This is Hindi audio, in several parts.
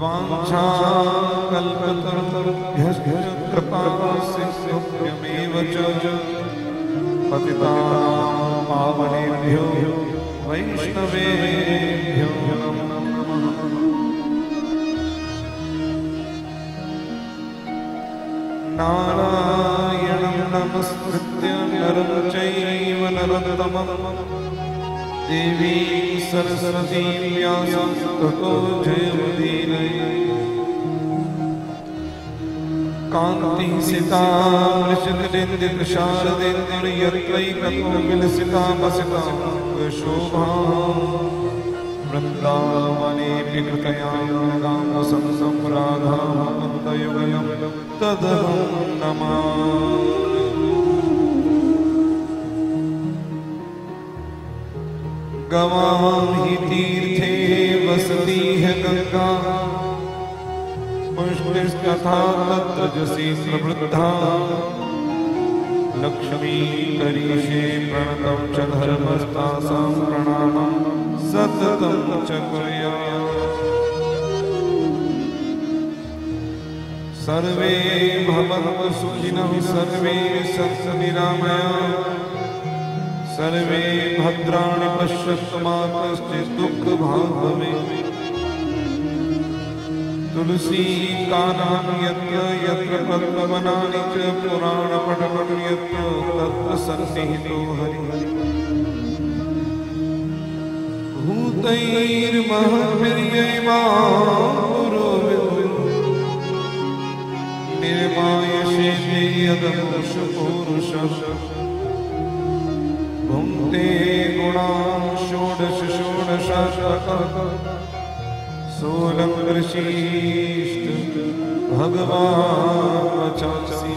वाञ्छाकल्पतरुभ्यश्च कृपासिन्धुभ्यमेव च पतितानां पावनेभ्यो वैष्णवेभ्यो नमो नमः। नारायणं नमस्कृत्य नरं चैव नरोत्तमं देवी सरस्वती व्यासं ततो जयमुदीरये। कान्ति सिता वृषगेन्द्रशारदेन्द्र यत्रैकतो विलसिता वसिता शोभा वृन्दावनेऽपि कृतयागामसंसं राधामन्तयुगलं तदहं नमामि। गवां हि तीर्थे वसति है गंगा पुष्टिस्तथा तत्रजसी प्रवृद्धा लक्ष्मी करीषे प्रणतं च धर्मस्तासां प्रणामं सततं च कुर्यात्। सर्वे भवन्तु सुखिनः सर्वे सन्तु निरामयाः सर्वे भद्राणि पश्यन्तु मा कश्चित् दुःखभाग् भवेत्। तुलसी काननं यत्र यत्र पद्मवनानि च पुराणपठनं यत्र तत्र सन्निहितो हरिः। भूतैर्महद्भिर्यैवांसुरो निर्मायसे यदमुषपूरुषः भुङ्क्ते गुणान् षोडश षोडशात्मकः सोऽलं ऋषीष्ट भगवान् वचांसि।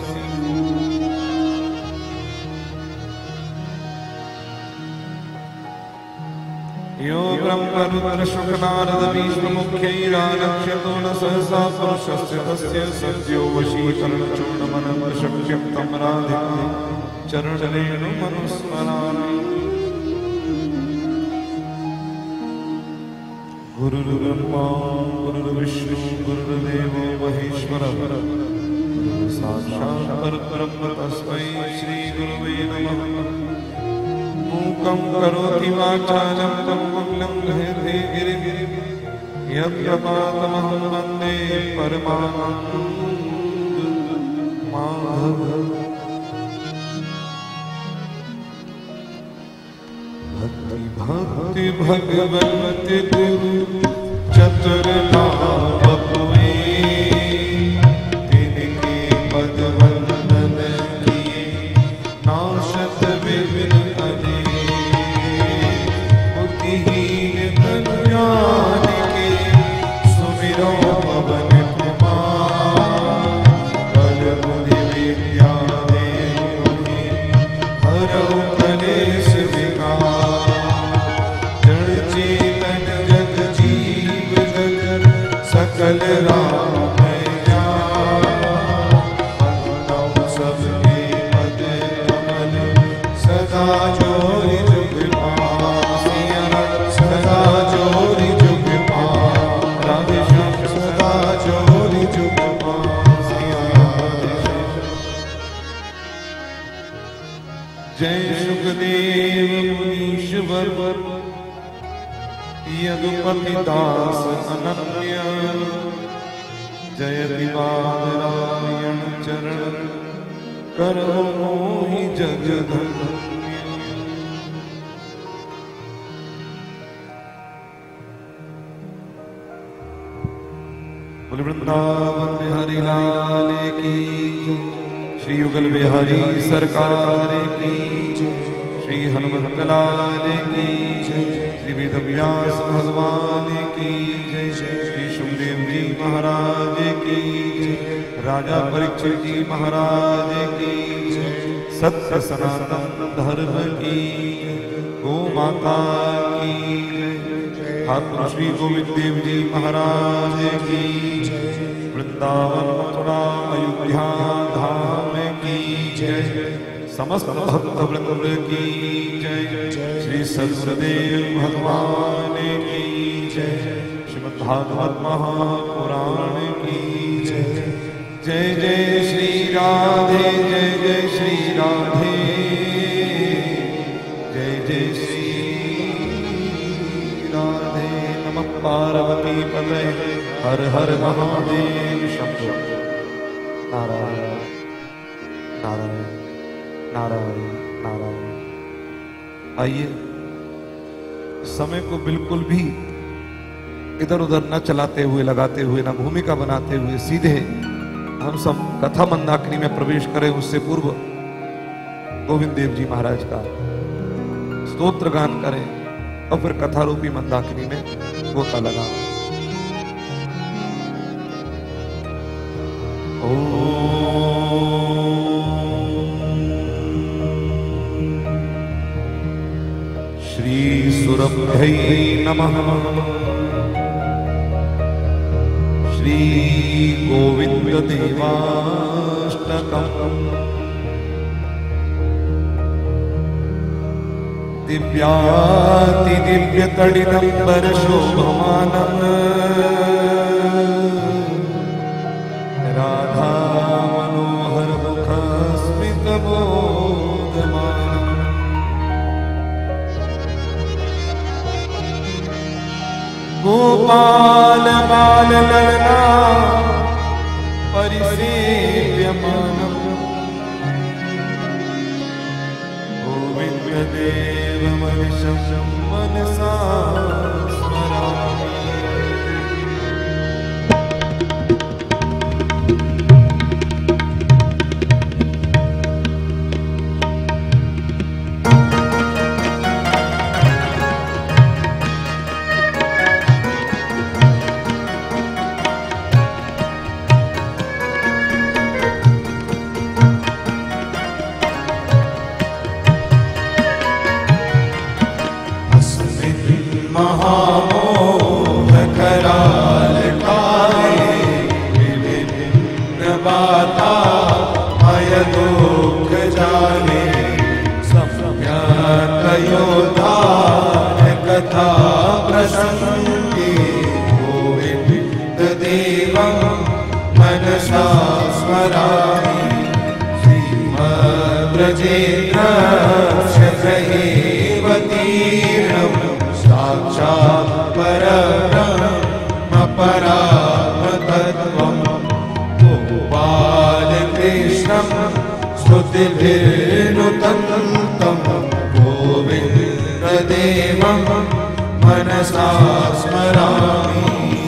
यो ब्रह्मरुद्र शुक्लानारद विष्णुमुख्यैरालक्ष्यतो न सहसा पुरुषस्य तस्य सद्यो वशीकरणचूर्णमनं शक्यं तं राधिका चरणरेणुमनुस्मरामि। गुरुर्ब्रह्मा गुरुर्विष्णु गुरुर्देवो महेश्वरः साक्षात् परब्रह्म तस्मै श्रीगुरवे नमः। मूकं करोति वाचालं पङ्गुं लङ्घयते गिरिं यत्प्रपातमहं वन्दे परमानन्दमाधवम्। भक्ति भगवन्ति गुरु चतुर्नाम पुए तिनके पद वंदन किए नाशत विघ्न अने। बुद्धिहीन कल्याण के सुमिरो पवन कुमार बल बुद्धि विद्या देहु हरौ कलेश विकार। सकल राम सबके पद कमल सदा जोरि जुग सदा जोरि जुग राधे श्याम सदा जोरि जुग। जय सुखदेव मुनीश्वर यदुपतिदास अनन्य जय विवादरायण चरण करो मोहि जगधन्य। बोल वृंदावन बिहारी लाल की श्री युगल बिहारी सरकार की श्री हनुमत लाल की श्री वेदव्यास भगवान की जय। श्री सुखदेव जी महाराज की राजा परीक्षित जी महाराज की सत्य सनातन धर्म की गो माता की ठाकुर श्री गोविंद देव जी महाराज की वृंदावन मथुरा अयोध्या धाम की जय। समस्त भक्त वृंद की जय। श्री सद्गुरुदेव भगवान की जय। श्रीमद् भागवत महापुराण की जय। जय जय श्री राधे, जय जय श्री राधे, जय जय श्री राधे। नमः पार्वती पतये हर हर महादेव शंभो। नारायण नारायण नारायण नारायण। आइए, समय को बिल्कुल भी इधर उधर न चलाते हुए, लगाते हुए, न भूमिका बनाते हुए, सीधे हम सब कथा मंदाकिनी में प्रवेश करें। उससे पूर्व गोविंद देव जी महाराज का स्तोत्र गान करें और फिर कथा रूपी मंदाकिनी में गोता लगा। श्री सुरभ्यै नमः। श्री गोविंद देवाष्टकम्। दिव्याति दिव्य तडिदंबर शोभमानम्। राधा मनोहर मुख स्मित बोधमानम्। गोपाल बाल ललना परिसेव्यमानम्। गोविंद देव मनिषं मनसा स्मरामि। महामोह कराल काले विभिन्न बाता भय दुख जाने। सम्यकयोद्धार कथा प्रसंगे गोविंद देवं मनसा स्मरामि। श्रीमद्ब्रजेन्द्रशतैवतीर्णम् साक्षात् परब्रह्म परात्मतत्त्वम्। गोपालकृष्णं स्तुतिभिर्नुतं गोविन्ददेवं मनसा स्मरामि।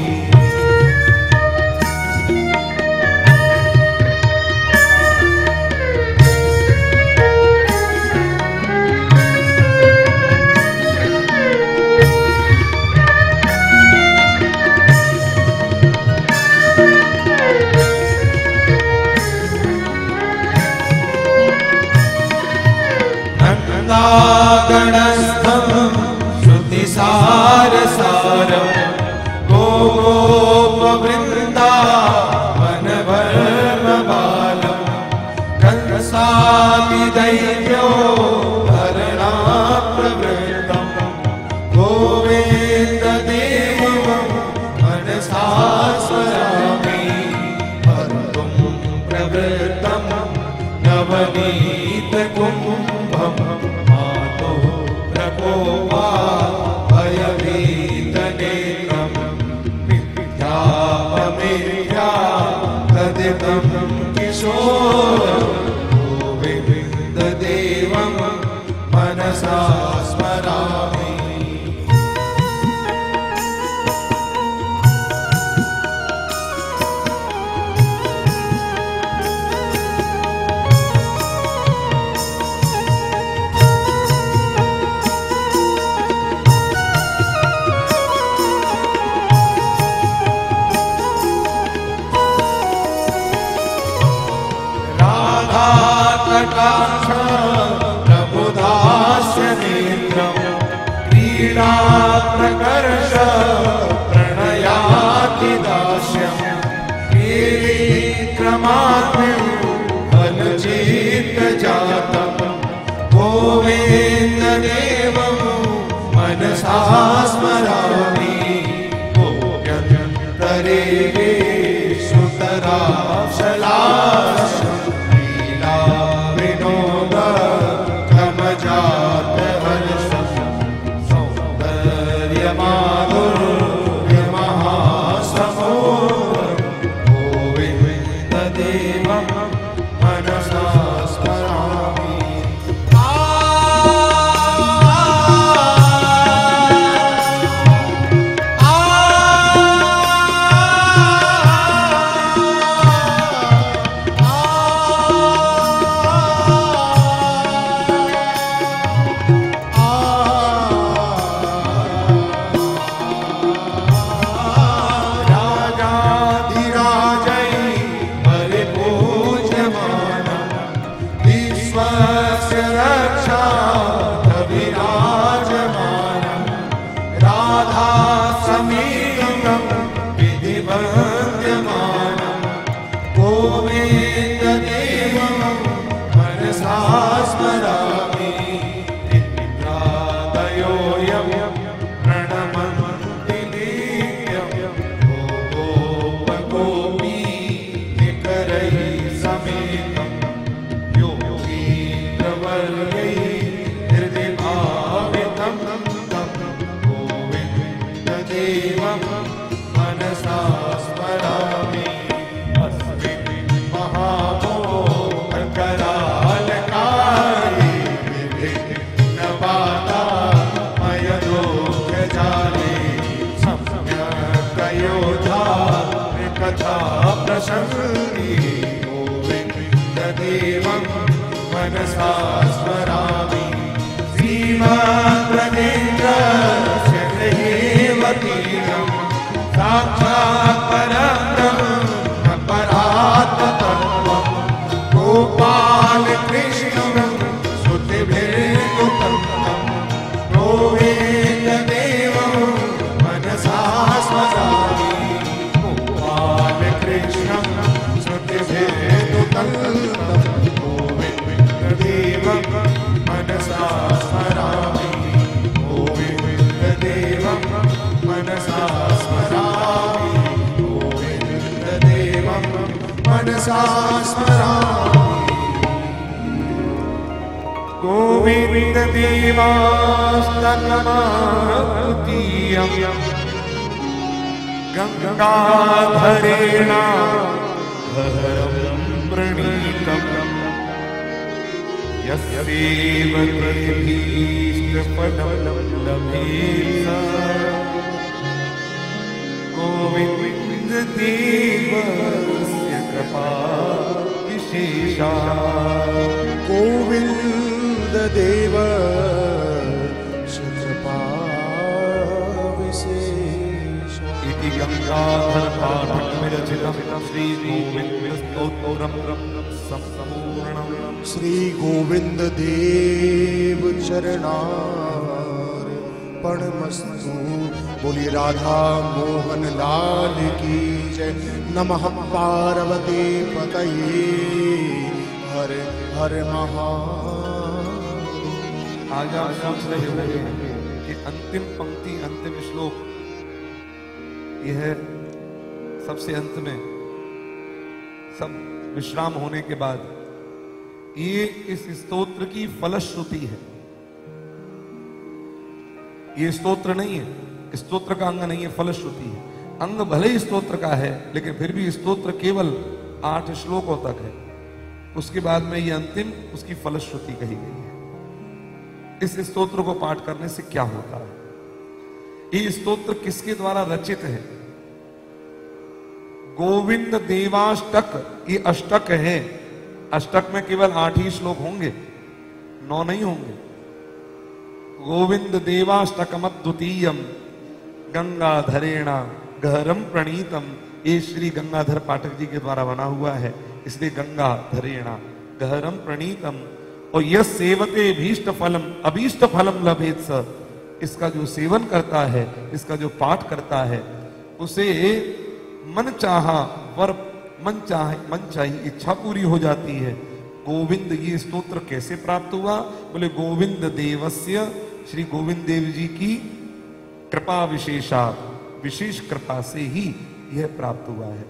गणस्थं श्रुतिसारसारं गोपवृन्दावनवर्मबालं। कंसादिदैत्यो हरणाप्रवृत्तं गोविन्ददेवं मनसा स्मरामि। हन्तुं प्रवृत्तं नवनीतकुम्भम् भयभीतनेत्रं मिथ्यापमेथ्या तदिदं किशोरं गोविन्ददेवं मनसा स्मरामि। प्रबुधास्य नेत्रं क्रीडा प्रकर्ष प्रणयाति दास्यं। क्रमात्म्यं फलचित्त जातं गोविन्ददेवं मनसा स्मरामि। गोप्यं देवी सुतरा शलाशम लीला विनोद कमजात हर्षम सौंदर्य माधुर्य महासमुद्र गोविंद देवं मनसा स्मरामि। मनसा स्मरामि। श्रीमद्ब्रजेन्द्रस्य देवतीनं साक्षात् परब्रह्म परात्तत्त्वं गोपालकृष्णं स्तुतिभिर्नुतं गोविन्ददेवं मनसा स्मरामि। गोपालकृष्णं स्तुतिभिर्नुतं मनसा स्मरामि। गोविन्ददेवं मनसा स्मरामि। गोविन्ददेवं मनसा स्मरामि। गोविन्ददेवास्तनमातुतीयं गङ्गाधरेण हरं प्रणीतम् यस्यैवतीष्टपदं लभेत गोविन्ददेवस्य कृपा विशेषा। गोविन्ददेवस्य कृपा विशेषा। इति गङ्गाधरपाठं विरचितं श्रीगोविन्दस्तोत्रं सम्पूर्णम्। श्री गोविंद देव चरणार्पणमस्तु। बोलिए राधा मोहन लाल की जय। नमः पार्वती पतये हर हर महादेव। आज आप सोच रहे होंगे कि अंतिम पंक्ति अंतिम श्लोक यह सबसे अंत में सब विश्राम होने के बाद ये इस स्तोत्र की फलश्रुति है। ये स्तोत्र नहीं है, स्तोत्र का अंग नहीं है, फलश्रुति है। अंग भले ही स्तोत्र का है लेकिन फिर भी स्तोत्र केवल 8 श्लोकों तक है। उसके बाद में ये अंतिम उसकी फलश्रुति कही गई है। इस स्तोत्र को पाठ करने से क्या होता है? ये स्तोत्र किसके द्वारा रचित है? गोविंद देवाष्टक, ये अष्टक है। अष्टक में केवल 8 ही श्लोक होंगे, 9 नहीं होंगे। गोविंद देवाष्टकमद्वितीयम गंगाधरेण गहरम प्रणीतम। ये श्री गंगाधर पाठक जी के द्वारा बना हुआ है, इसलिए गंगाधरेण गहरम प्रणीतम। और यह सेवते भीष्ट फलम अभीष्ट फलम लभेत स। इसका जो सेवन करता है, इसका जो पाठ करता है, उसे मन चाहा वर मन चाहिए इच्छा पूरी हो जाती है। गोविंद, ये स्तोत्र कैसे प्राप्त हुआ? बोले गोविंद देवस्य, श्री गोविंद देव जी की कृपा विशेषा, विशेष कृपा से ही यह प्राप्त हुआ है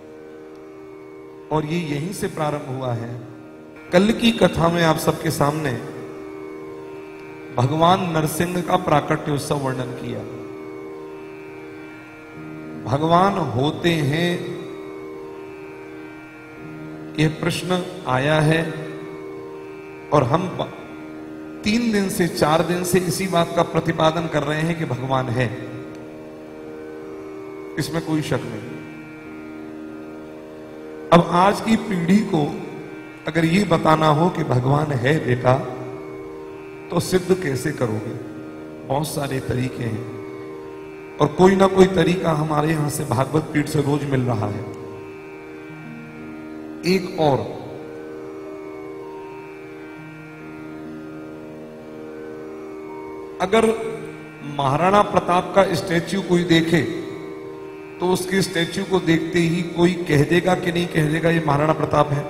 और ये यहीं से प्रारंभ हुआ है। कल की कथा में आप सबके सामने भगवान नरसिंह का प्राकट्य उत्सव वर्णन किया। भगवान होते हैं, यह प्रश्न आया है और हम 3 दिन से 4 दिन से इसी बात का प्रतिपादन कर रहे हैं कि भगवान है, इसमें कोई शक नहीं। अब आज की पीढ़ी को अगर ये बताना हो कि भगवान है बेटा, तो सिद्ध कैसे करोगे? बहुत सारे तरीके हैं और कोई ना कोई तरीका हमारे यहां से भागवत पीठ से रोज मिल रहा है। एक और, अगर महाराणा प्रताप का स्टैच्यू कोई देखे तो उसके स्टैच्यू को देखते ही कोई कह देगा कि नहीं कह देगा ये महाराणा प्रताप है?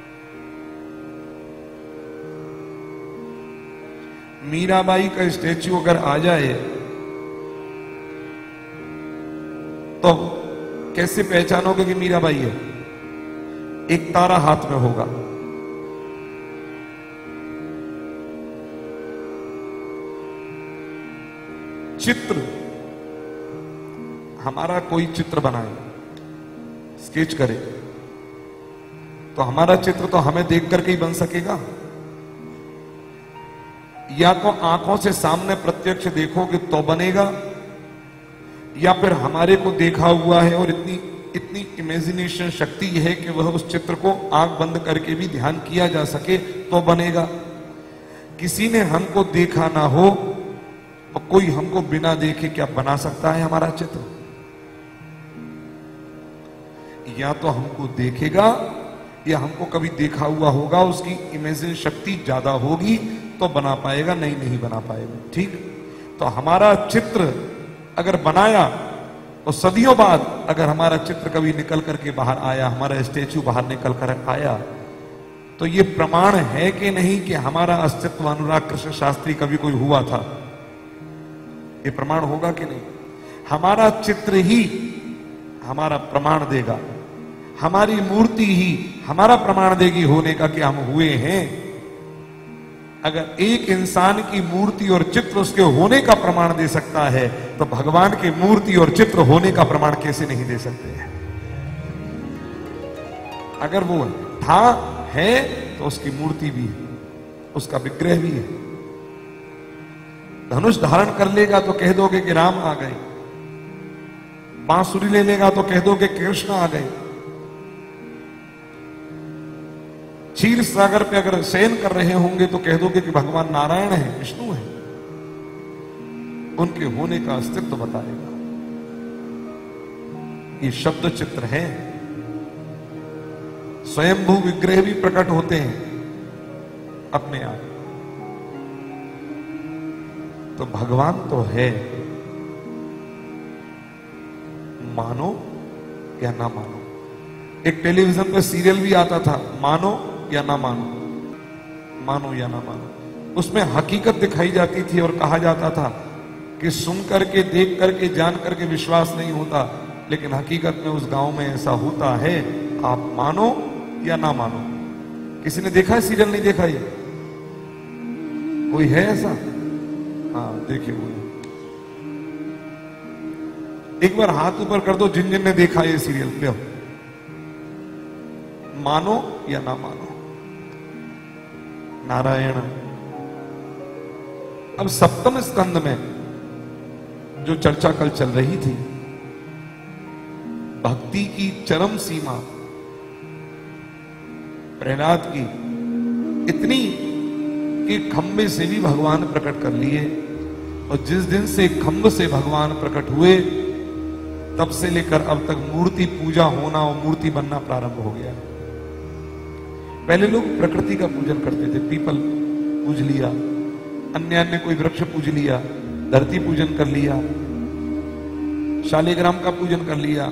मीराबाई का स्टैच्यू अगर आ जाए तो कैसे पहचानोगे कि मीराबाई है? एक तारा हाथ में होगा। चित्र, हमारा कोई चित्र बनाए, स्केच करे, तो हमारा चित्र तो हमें देख करके ही बन सकेगा। या तो आंखों से सामने प्रत्यक्ष देखोगे तो बनेगा, या फिर हमारे को देखा हुआ है और इतनी इमेजिनेशन शक्ति है कि वह उस चित्र को आंख बंद करके भी ध्यान किया जा सके तो बनेगा। किसी ने हमको देखा ना हो और कोई हमको बिना देखे क्या बना सकता है हमारा चित्र? या तो हमको देखेगा या हमको कभी देखा हुआ होगा, उसकी इमेजिन शक्ति ज्यादा होगी तो बना पाएगा, नहीं बना पाएगा। ठीक, तो हमारा चित्र अगर बनाया तो सदियों बाद अगर हमारा चित्र कभी निकल करके बाहर आया, हमारा स्टैच्यू बाहर निकल कर आया, तो ये प्रमाण है कि नहीं कि हमारा अस्तित्व अनुराग कृष्ण शास्त्री कभी कोई हुआ था? ये प्रमाण होगा कि नहीं? हमारा चित्र ही हमारा प्रमाण देगा, हमारी मूर्ति ही हमारा प्रमाण देगी होने का कि हम हुए हैं। अगर एक इंसान की मूर्ति और चित्र उसके होने का प्रमाण दे सकता है, तो भगवान की मूर्ति और चित्र होने का प्रमाण कैसे नहीं दे सकते हैं? अगर वो था, है, तो उसकी मूर्ति भी है, उसका विग्रह भी है। धनुष धारण कर लेगा तो कह दोगे कि राम आ गए, बांसुरी ले लेगा तो कह दोगे कि कृष्ण आ गए, क्षीर सागर पे अगर शयन कर रहे होंगे तो कह दोगे कि भगवान नारायण है, विष्णु है। उनके होने का अस्तित्व बताएगा। ये शब्द चित्र है। स्वयंभू विग्रह भी प्रकट होते हैं अपने आप। तो भगवान तो है, मानो या ना मानो। एक टेलीविजन पे सीरियल भी आता था, मानो या ना मानो, मानो या ना मानो। उसमें हकीकत दिखाई जाती थी और कहा जाता था कि सुन करके, देख करके, जान करके विश्वास नहीं होता, लेकिन हकीकत में उस गांव में ऐसा होता है, आप मानो या ना मानो। किसी ने देखा है सीरियल? नहीं देखा? ये कोई है ऐसा? हाँ, देखिए वो एक बार हाथ ऊपर कर दो जिन जिन ने देखा ये सीरियल पे। मानो या ना मानो, नारायण। अब सप्तम स्कंद में जो चर्चा कल चल रही थी, भक्ति की चरम सीमा प्रहलाद की इतनी कि खंबे से भी भगवान प्रकट कर लिए, और जिस दिन से खंभ से भगवान प्रकट हुए तब से लेकर अब तक मूर्ति पूजा होना और मूर्ति बनना प्रारंभ हो गया। पहले लोग प्रकृति का पूजन करते थे, पीपल पूज लिया, अन्य कोई वृक्ष पूज लिया, धरती पूजन कर लिया, शालिग्राम का पूजन कर लिया,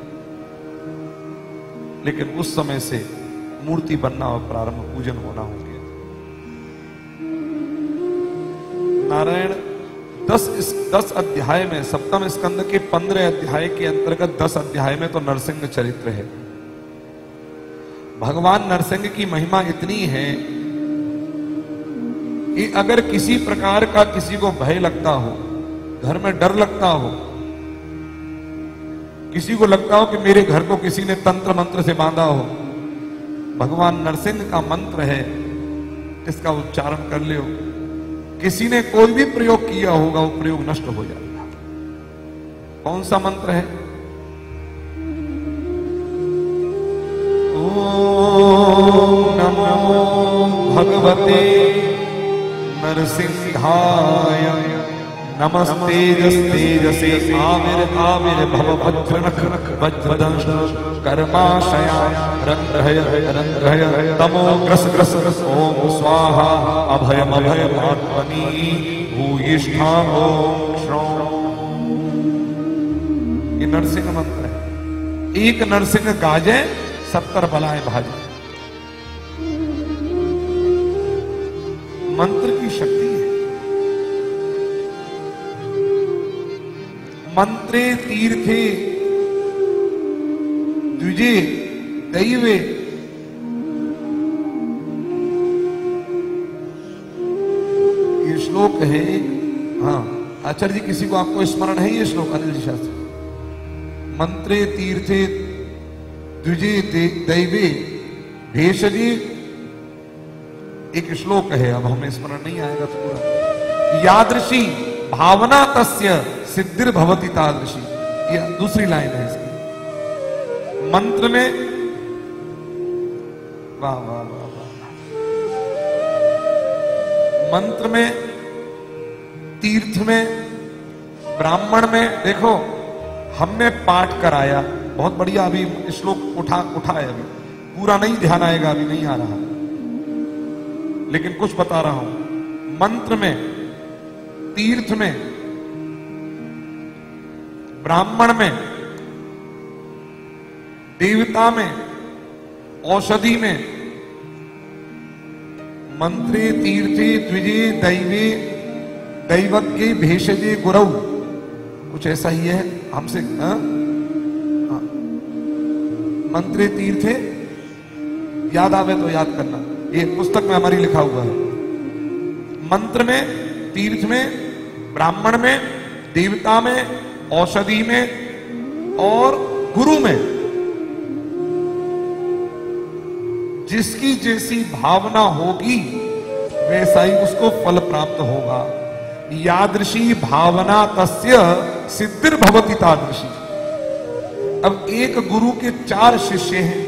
लेकिन उस समय से मूर्ति बनना और प्रारंभ पूजन होना हो गया। नारायण 10 अध्याय में, सप्तम स्कंद के 15 अध्याय के अंतर्गत 10 अध्याय में तो नरसिंह चरित्र है। भगवान नरसिंह की महिमा इतनी है कि अगर किसी प्रकार का किसी को भय लगता हो, घर में डर लगता हो, किसी को लगता हो कि मेरे घर को किसी ने तंत्र मंत्र से बांधा हो, भगवान नरसिंह का मंत्र है, इसका उच्चारण कर ले, किसी ने कोई भी प्रयोग किया होगा वो प्रयोग नष्ट हो जाएगा। कौन सा मंत्र है? ओम नमो भगवते नरसिंहाय नमस्तेजस्तेजसे आविर्भव वज्रदंश कर्माशया रंध्रय रंध्रय तमो ग्रस ग्रस ओम स्वाहा अभयम अभयमात्मनि भूयिष्ठाम ओम श्रौण। ये नरसिंह मंत्र है। एक नरसिंह गाजे 70 बलाएं भाजे। मंत्र की शक्ति है। मंत्रे तीर्थे द्विजे दैवे ये श्लोक है। हाँ आचार्य जी, किसी को आपको स्मरण है ये श्लोक? अनिल जी शास्त्री, मंत्रे तीर्थे द्विजे दैवे भेषजे, एक श्लोक है, अब हमें स्मरण नहीं आएगा तो पूरा। यादृशी भावना तस्य सिद्धिर भवति तादृशी, ये दूसरी लाइन है इसकी। मंत्र में वाह वाह वाह वाह, मंत्र में, तीर्थ में, ब्राह्मण में, देखो हमने पाठ कराया, बहुत बढ़िया। अभी श्लोक उठा है, अभी पूरा नहीं ध्यान आएगा, अभी नहीं आ रहा, लेकिन कुछ बता रहा हूं। मंत्र में, तीर्थ में, ब्राह्मण में, देवता में, औषधि में, मंत्रे तीर्थे द्विजे दैवे दैवज्ञे भेषजे गुरौ, कुछ ऐसा ही है हमसे। मंत्रे तीर्थे, याद आवे तो याद करना, ये पुस्तक में हमारी लिखा हुआ है। मंत्र में, तीर्थ में, ब्राह्मण में, देवता में, औषधि में और गुरु में, जिसकी जैसी भावना होगी वैसा ही उसको फल प्राप्त होगा। यादृशी भावना तस्य सिद्धिर भवति तादृशी। अब एक गुरु के 4 शिष्य हैं।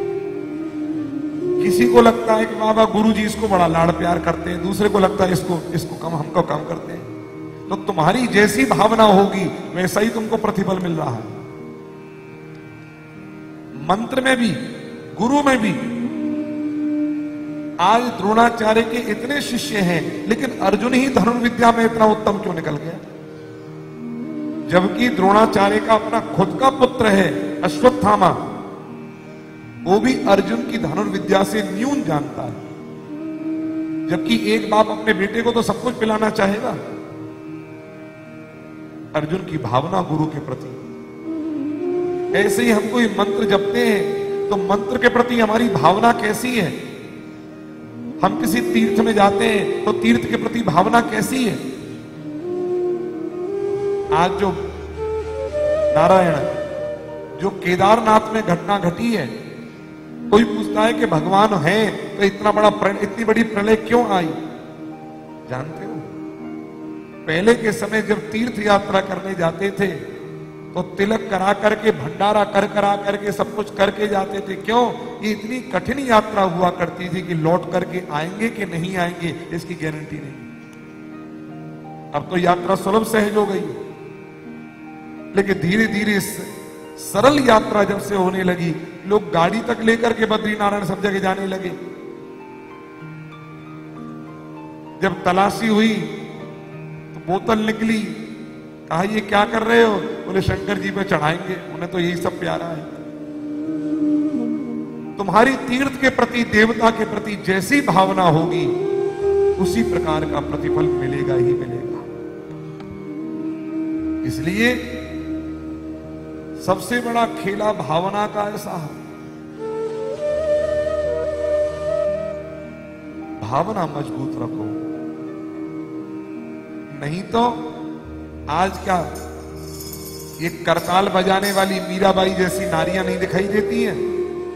किसी को लगता है कि बाबा गुरुजी इसको बड़ा लाड़ प्यार करते हैं, दूसरे को लगता है इसको कम, हमको कम करते हैं। तो तुम्हारी जैसी भावना होगी वैसा ही तुमको प्रतिफल मिल रहा है। मंत्र में भी, गुरु में भी। आज द्रोणाचार्य के इतने शिष्य हैं, लेकिन अर्जुन ही धनुर्विद्या में इतना उत्तम क्यों निकल गया? जबकि द्रोणाचार्य का अपना खुद का पुत्र है अश्वत्थामा, वो भी अर्जुन की धनुर्विद्या से न्यून जानता है। जबकि एक बाप अपने बेटे को तो सब कुछ पिलाना चाहेगा। अर्जुन की भावना गुरु के प्रति। ऐसे ही हम कोई मंत्र जपते हैं तो मंत्र के प्रति हमारी भावना कैसी है? हम किसी तीर्थ में जाते हैं तो तीर्थ के प्रति भावना कैसी है? आज जो नारायण, जो केदारनाथ में घटना घटी है, कोई पूछता है कि भगवान है तो इतनी बड़ी प्रलय क्यों आई? जानते हो, पहले के समय जब तीर्थ यात्रा करने जाते थे तो तिलक करा करके, भंडारा करा करके, सब कुछ करके जाते थे। क्यों? ये इतनी कठिन यात्रा हुआ करती थी कि लौट करके आएंगे कि नहीं आएंगे इसकी गारंटी नहीं। अब तो यात्रा सुलभ सहज हो गई, लेकिन धीरे धीरे सरल यात्रा जब से होने लगी, लोग गाड़ी तक लेकर के बद्रीनारायण सब जगह जाने लगे। जब तलाशी हुई तो बोतल निकली, कहा ये क्या कर रहे हो? बोले शंकर जी पे चढ़ाएंगे, उन्हें तो यही सब प्यारा है। तुम्हारी तीर्थ के प्रति, देवता के प्रति जैसी भावना होगी उसी प्रकार का प्रतिफल मिलेगा ही मिलेगा। इसलिए सबसे बड़ा खेला भावना का ऐसा है, भावना मजबूत रखो। नहीं तो आज क्या ये करताल बजाने वाली मीराबाई जैसी नारियां नहीं दिखाई देती हैं?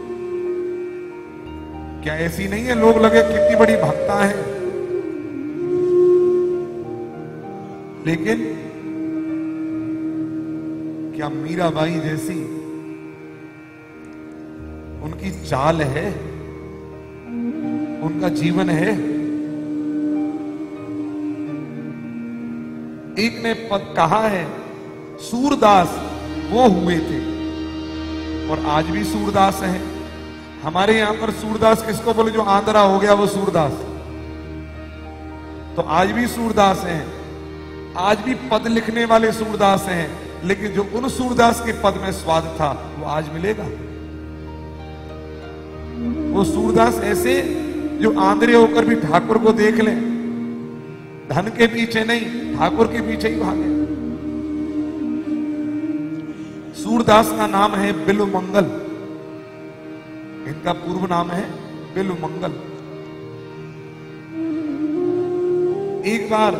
क्या ऐसी नहीं है? लोग लगे कितनी बड़ी भक्ता है, लेकिन क्या मीराबाई जैसी उनकी चाल है, उनका जीवन है? एक ने पद कहा है, सूरदास वो हुए थे और आज भी सूरदास हैं। हमारे यहां पर सूरदास किसको बोले? जो आंध्रा हो गया वो सूरदास। तो आज भी सूरदास हैं, आज भी पद लिखने वाले सूरदास हैं, लेकिन जो उन सूरदास के पद में स्वाद था वो आज मिलेगा। वो सूरदास ऐसे जो आंध्रे होकर भी ठाकुर को देख ले, धन के पीछे नहीं ठाकुर के पीछे ही भागे। सूरदास का नाम है बिल्वमंगल, इनका पूर्व नाम है बिल्वमंगल। एक बार,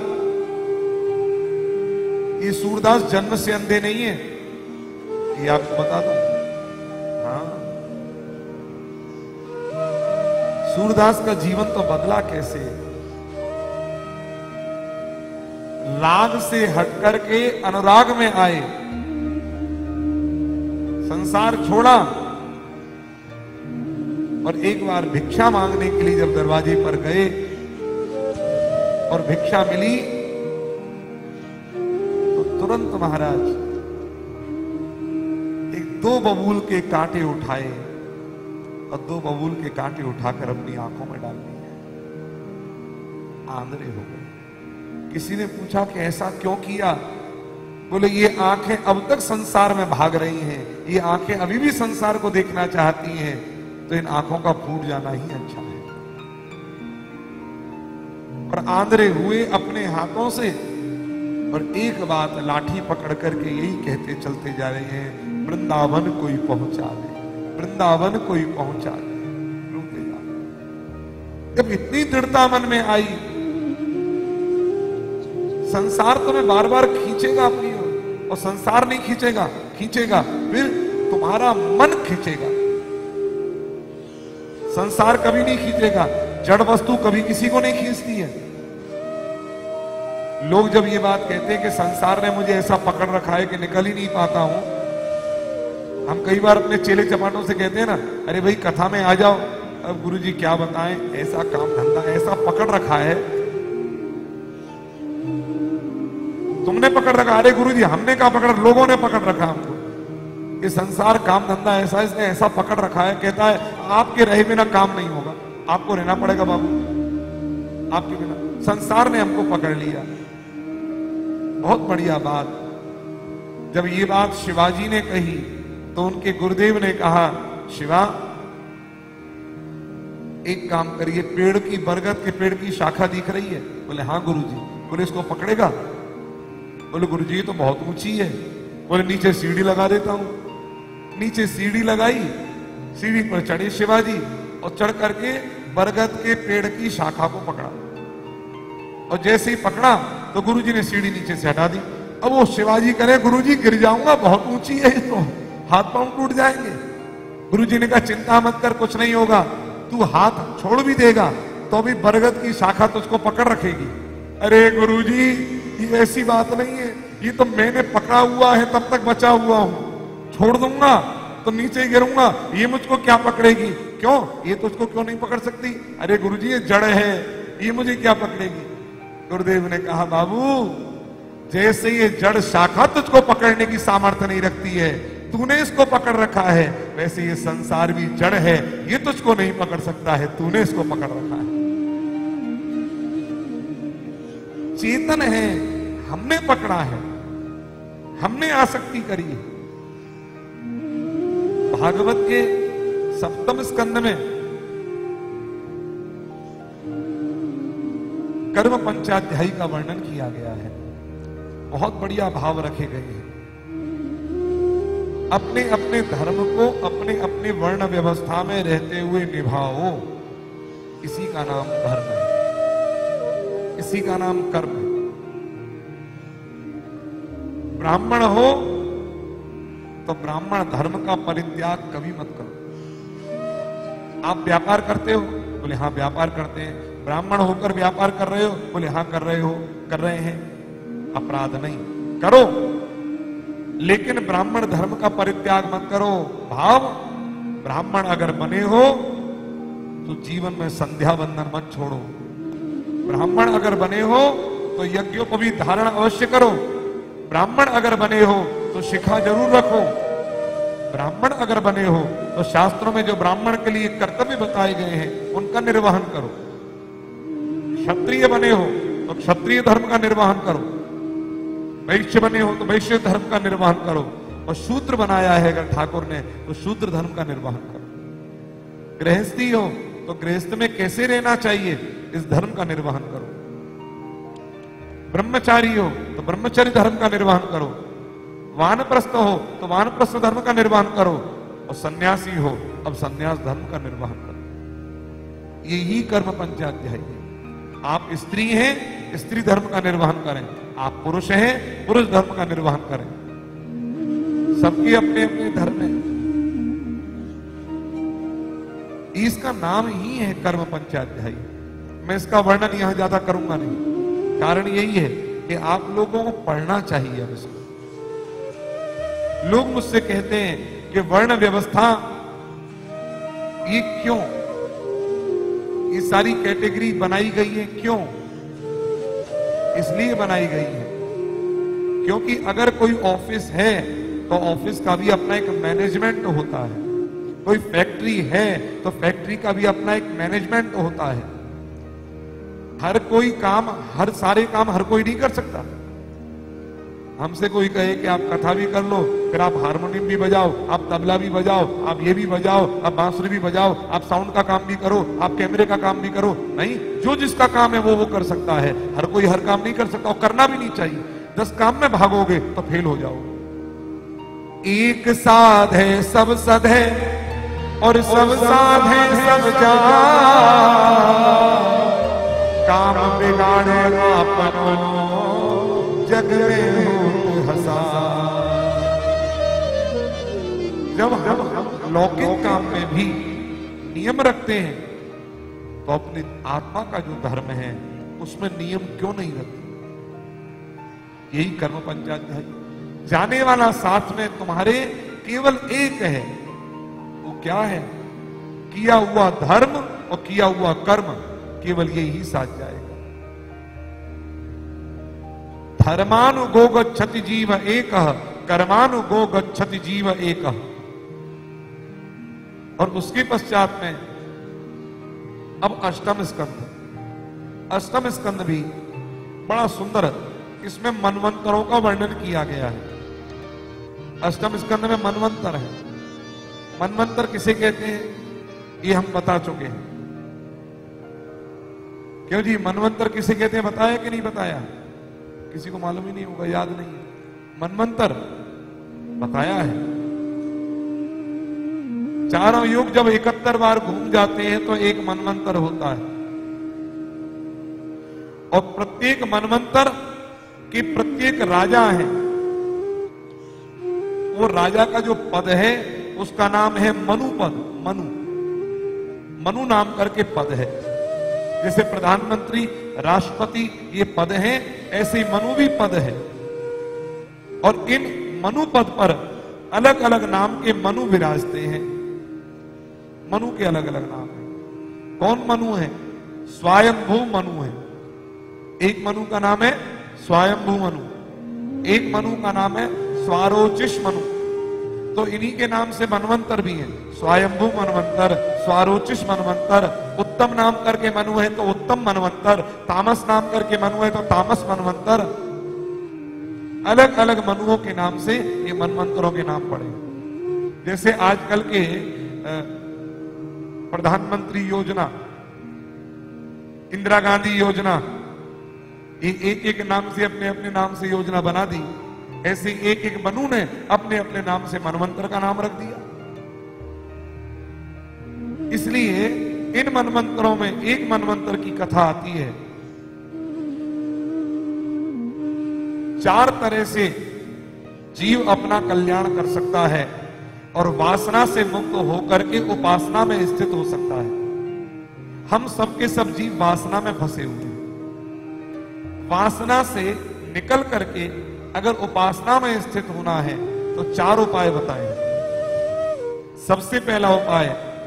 ये सूरदास जन्म से अंधे नहीं है, ये आपको बता दो। हाँ, सूरदास का जीवन तो बदला कैसे? राग से हटकर के अनुराग में आए, संसार छोड़ा और एक बार भिक्षा मांगने के लिए जब दरवाजे पर गए और भिक्षा मिली तो तुरंत महाराज एक 2 बबूल के कांटे उठाए और 2 बबूल के कांटे उठाकर अपनी आंखों में डाल दिए। आंधळे हो गए। किसी ने पूछा कि ऐसा क्यों किया? बोले ये आंखें अब तक संसार में भाग रही हैं, ये आंखें अभी भी संसार को देखना चाहती हैं, तो इन आंखों का फूट जाना ही अच्छा है। और आंधळे हुए अपने हाथों से और एक बात लाठी पकड़ करके यही कहते चलते जा रहे हैं, वृंदावन कोई पहुंचा दे, वृंदावन कोई पहुंचा दे। रुके जा। जब इतनी दृढ़ता मन में आई, संसार तुम्हें बार बार खींचेगा अपनी ओर, और संसार नहीं खींचेगा, खींचेगा फिर तुम्हारा मन खींचेगा। संसार कभी नहीं खींचेगा, जड़ वस्तु कभी किसी को नहीं खींचती है। लोग जब ये बात कहते हैं कि संसार ने मुझे ऐसा पकड़ रखा है कि निकल ही नहीं पाता हूं, हम कई बार अपने चेले चपाटों से कहते हैं ना, अरे भाई कथा में आ जाओ। अब गुरुजी क्या बताएं, ऐसा काम धंधा ऐसा पकड़ रखा है। तुमने पकड़ रखा? अरे गुरुजी हमने कहा पकड़, लोगों ने पकड़ रखा हमको। ये संसार काम धंधा ऐसा, इसने ऐसा पकड़ रखा है। कहता है आपके रहे बिना काम नहीं होगा, आपको रहना पड़ेगा बाबू, आपके बिना। संसार ने हमको पकड़ लिया। बहुत बढ़िया बात। जब ये बात शिवाजी ने कही तो उनके गुरुदेव ने कहा, शिवा एक काम करिए, पेड़ की, बरगद के पेड़ की शाखा दिख रही है? बोले हाँ गुरुजी। बोले इसको पकड़ेगा? बोले गुरुजी ये तो बहुत ऊंची है। बोले नीचे सीढ़ी लगा देता हूं। नीचे सीढ़ी लगाई, सीढ़ी पर चढ़े शिवाजी और चढ़ करके बरगद के पेड़ की शाखा को पकड़ा, और जैसे ही पकड़ा तो गुरुजी ने सीढ़ी नीचे से हटा दी। अब वो शिवाजी करे, गुरुजी गिर जाऊंगा, बहुत ऊंची है, तो हाथ पांव टूट जाएंगे। गुरुजी ने कहा चिंता मत कर, कुछ नहीं होगा, तू हाथ छोड़ भी देगा तो भी बरगद की शाखा तुझको पकड़ रखेगी। अरे गुरुजी ये ऐसी बात नहीं है, ये तो मैंने पकड़ा हुआ है तब तक बचा हुआ हूं, छोड़ दूंगा तो नीचे गिरूंगा, ये मुझको क्या पकड़ेगी? क्यों, ये तुझको क्यों नहीं पकड़ सकती? अरे गुरुजी ये जड़ है, ये मुझे क्या पकड़ेगी? गुरुदेव ने कहा बाबू, जैसे ये जड़ शाखा तुझको पकड़ने की सामर्थ्य नहीं रखती है, तूने इसको पकड़ रखा है, वैसे ये संसार भी जड़ है, ये तुझको नहीं पकड़ सकता है, तूने इसको पकड़ रखा है। चेतन है, हमने पकड़ा है, हमने आसक्ति करी है। भागवत के 7वें स्कंद में कर्म पंचाध्यायी का वर्णन किया गया है। बहुत बढ़िया भाव रखे गए हैं। अपने अपने धर्म को अपने अपने वर्ण व्यवस्था में रहते हुए निभाओ, इसी का नाम धर्म है, इसी का नाम कर्म है। ब्राह्मण हो तो ब्राह्मण धर्म का परित्याग कभी मत करो। आप व्यापार करते हो, बोले हाँ व्यापार करते हैं। ब्राह्मण होकर व्यापार कर रहे हो, बोले हाँ कर रहे हैं। अपराध नहीं, करो, लेकिन ब्राह्मण धर्म का परित्याग मत करो। भाव, ब्राह्मण अगर बने हो तो जीवन में संध्या बंधन मत छोड़ो। ब्राह्मण अगर बने हो तो यज्ञोपवीत धारण अवश्य करो। ब्राह्मण अगर बने हो तो शिखा जरूर रखो। ब्राह्मण अगर बने हो तो शास्त्रों में जो ब्राह्मण के लिए कर्तव्य बताए गए हैं उनका निर्वहन करो। क्षत्रिय बने हो तो क्षत्रिय धर्म का निर्वहन करो। वैश्य बने हो तो वैश्य धर्म का निर्वहन करो। और शूद्र बनाया है अगर ठाकुर ने तो शूद्र धर्म का निर्वहन करो। गृहस्थी हो तो गृहस्थ में कैसे रहना चाहिए इस धर्म का निर्वहन करो। ब्रह्मचारी हो तो ब्रह्मचर्य धर्म का निर्वहन करो। वानप्रस्थ हो तो वानप्रस्थ धर्म का निर्वहन करो। और सन्यासी हो अब सन्यास धर्म का निर्वहन करो। यही कर्म पंचाध्याय है। आप स्त्री हैं, स्त्री धर्म का निर्वहन करें। आप पुरुष हैं, पुरुष धर्म का निर्वहन करें। सबके अपने अपने धर्म है। इसका नाम ही है कर्म पंचाध्याय। मैं इसका वर्णन यहां ज्यादा करूंगा नहीं। कारण यही है कि आप लोगों को पढ़ना चाहिए। अब इसको लोग मुझसे कहते हैं कि वर्ण व्यवस्था ये क्यों, ये सारी कैटेगरी बनाई गई है, क्यों? इसलिए बनाई गई है क्योंकि अगर कोई ऑफिस है तो ऑफिस का भी अपना एक मैनेजमेंट होता है। कोई फैक्ट्री है तो फैक्ट्री का भी अपना एक मैनेजमेंट होता है। हर कोई काम, हर सारे काम हर कोई नहीं कर सकता। हमसे कोई कहे कि आप कथा भी कर लो, फिर आप हारमोनियम भी बजाओ, आप तबला भी बजाओ, आप ये भी बजाओ, आप बांसुरी भी बजाओ, आप साउंड का काम भी करो, आप कैमरे का काम भी करो। नहीं, जो जिसका काम है वो कर सकता है। हर कोई हर काम नहीं कर सकता और करना भी नहीं चाहिए। 10 काम में भागोगे तो फेल हो जाओगे। एक साध है सब सद है और सब साध है सब जा, काम बिगाड़े आपनो जग में हो हंसा। जब हम लौकिक काम में भी नियम रखते हैं तो अपनी आत्मा का जो धर्म है उसमें नियम क्यों नहीं रखते? यही कर्म पंचाध्याय। जाने वाला साथ में तुम्हारे केवल एक है, वो क्या है? किया हुआ धर्म और किया हुआ कर्म, केवल यही साथ जाएगा। धर्मानुगो गच्छति जीव एकः, कर्मानुगो गच्छति जीव एकः। और उसके पश्चात में अब अष्टम स्कंद। अष्टम स्कंद भी बड़ा सुंदर है। इसमें मनवंतरों का वर्णन किया गया है। अष्टम स्कंद में मनवंतर है। मनवंतर किसे कहते हैं ये हम बता चुके हैं। क्यों जी, मनवंतर किसे कहते हैं बताया कि नहीं बताया? किसी को मालूम ही नहीं होगा, याद नहीं है। मनवंतर बताया है। चारों युग जब 71 बार घूम जाते हैं तो एक मनवंतर होता है। और प्रत्येक मनवंतर के प्रत्येक राजा है। वो राजा का जो पद है उसका नाम है मनु पद। मनु, मनु नाम करके पद है। जैसे प्रधानमंत्री, राष्ट्रपति ये पद हैं, ऐसे मनु भी पद है। और इन मनु पद पर अलग अलग नाम के मनु विराजते हैं। मनु के अलग अलग नाम है। कौन मनु है? स्वयंभू मनु है। एक मनु का नाम है स्वयंभू मनु, एक मनु का नाम है स्वारोचिष मनु। तो इन्हीं के नाम से मनवंतर भी है। स्वयंभू मनवंतर, स्वारोचिष मनवंतर, उत्तम नाम करके मनु है तो उत्तम मनवंतर, तामस नाम करके मनु है तो तामस मनवंतर। अलग अलग मनुओं के नाम से ये मनवंतरों के नाम पड़े। जैसे आजकल के प्रधानमंत्री योजना, इंदिरा गांधी योजना, एक एक नाम से अपने अपने नाम से योजना बना दी, ऐसे एक एक मनु ने अपने अपने नाम से मनवंतर का नाम रख दिया। इसलिए इन मनवंतरों में एक मनवंतर की कथा आती है, 4 तरह से जीव अपना कल्याण कर सकता है और वासना से मुक्त होकर के उपासना में स्थित हो सकता है। हम सबके सब जीव वासना में फंसे हुए हैं। वासना से निकल करके अगर उपासना में स्थित होना है तो 4 उपाय बताए। सबसे पहला उपाय,